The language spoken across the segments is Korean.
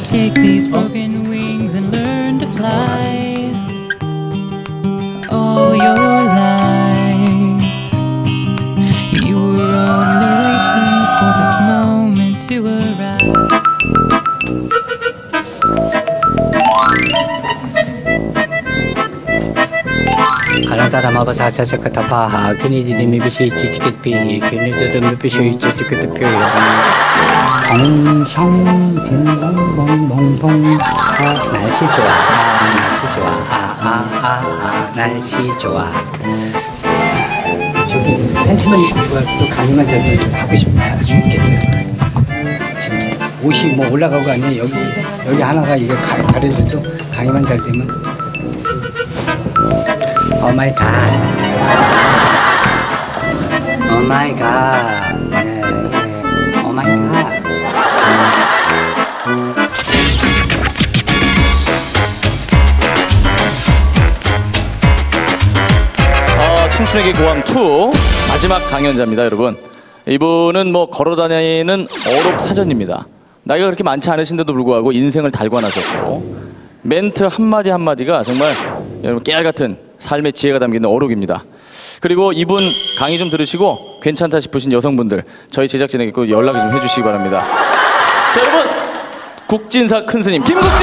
take these broken wings and learn to fly all your life. You were only waiting for this moment to arrive. 가나다라 마바사 사사카타 파하 그니디니 미비시 지지켓피 그니디도 미비시 지지켓피 벙벙벙벙벙벙 날씨 좋아 날씨 좋아 날씨 좋아. 저기 팬티만 입고 또 강의만 자도 하고 싶네. 아주 있겠네. 지금 옷이 뭐 올라가고 아니에요. 여기 하나가 이게 가려져도 강의만 잘 되면. 오 마이 갓. 오 마이 갓. 네. 오 마이 갓. 청춘에게 고함 2 마지막 강연자입니다, 여러분. 이분은 뭐 걸어다니는 어록 사전입니다. 나이가 그렇게 많지 않으신데도 불구하고 인생을 달관하셨고 멘트 한마디 한마디가 정말 여러분 깨알같은 삶의 지혜가 담긴 어록입니다. 그리고 이분 강의 좀 들으시고 괜찮다 싶으신 여성분들 저희 제작진에게 꼭 연락 좀 해주시기 바랍니다. 자, 여러분 국진사 큰 스님 김국진!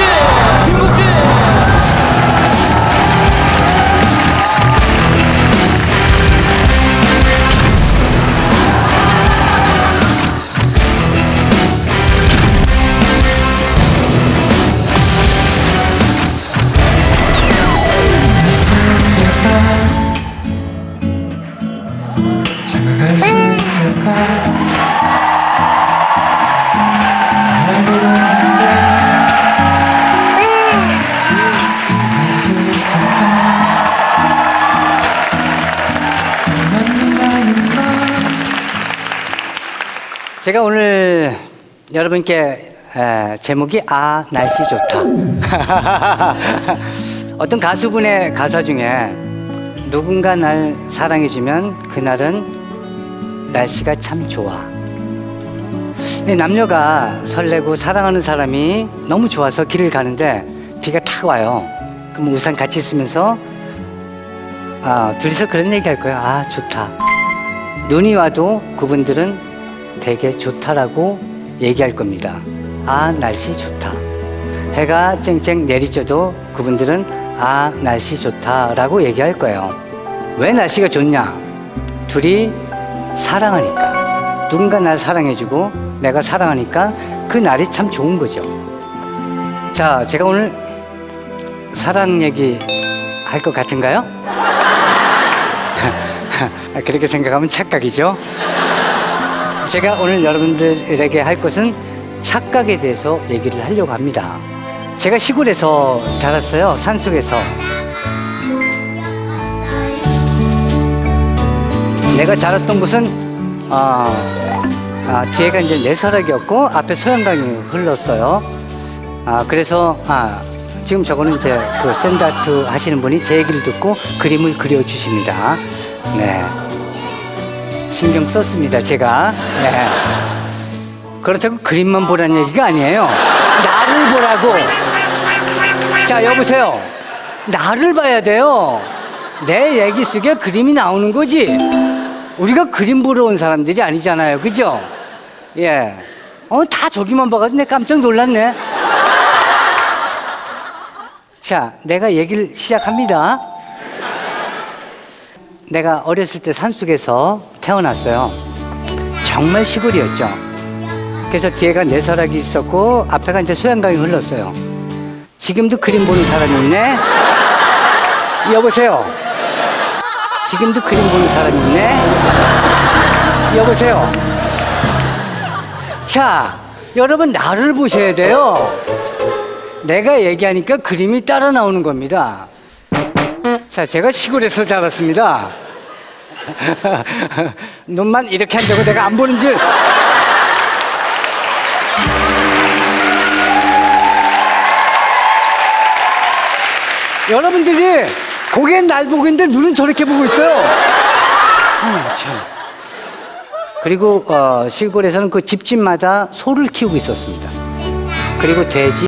갈 수 있을까? 날 부르는데 갈 수 있을까? 제가 오늘 여러분께 제목이 날씨 좋다. 어떤 가수분의 가사 중에 누군가 날 사랑해주면 그날은 날씨가 참 좋아. 남녀가 설레고 사랑하는 사람이 너무 좋아서 길을 가는데 비가 탁 와요. 그럼 우산 같이 쓰면서 둘이서 그런 얘기 할 거예요. 좋다. 눈이 와도 그분들은 되게 좋다라고 얘기할 겁니다. 날씨 좋다. 해가 쨍쨍 내리쬐도 그분들은 날씨 좋다라고 얘기할 거예요. 왜 날씨가 좋냐? 둘이 사랑하니까. 누군가 날 사랑해주고 내가 사랑하니까 그 날이 참 좋은 거죠. 자, 제가 오늘 사랑 얘기 할 것 같은가요? 그렇게 생각하면 착각이죠. 제가 오늘 여러분들에게 할 것은 착각에 대해서 얘기를 하려고 합니다. 제가 시골에서 자랐어요. 산속에서. 내가 자랐던 곳은 뒤에가 이제 내설악이었고 앞에 소양강이 흘렀어요. 그래서 지금 저거는 이제 그 샌드아트 하시는 분이 제 얘기를 듣고 그림을 그려주십니다. 네, 신경 썼습니다 제가. 네. 그렇다고 그림만 보라는 얘기가 아니에요. 나를 보라고. 자, 여보세요. 나를 봐야 돼요. 내 얘기 속에 그림이 나오는 거지. 우리가 그림 보러 온 사람들이 아니잖아요. 그죠? 예. 다 저기만 봐가지고 내가 깜짝 놀랐네. 자, 내가 얘기를 시작합니다. 내가 어렸을 때 산속에서 태어났어요. 정말 시골이었죠. 그래서 뒤에가 내설악이 있었고 앞에가 이제 소양강이 흘렀어요. 지금도 그림 보는 사람이 있네. 여보세요. 지금도 그림 보는 사람이 있네. 여보세요. 자, 여러분 나를 보셔야 돼요. 내가 얘기하니까 그림이 따라 나오는 겁니다. 자, 제가 시골에서 자랐습니다. 눈만 이렇게 한다고 내가 안 보는 줄. 여러분들이 고개는 날 보고 있는데 눈은 저렇게 보고 있어요. 그리고 시골에서는 그 집집마다 소를 키우고 있었습니다. 그리고 돼지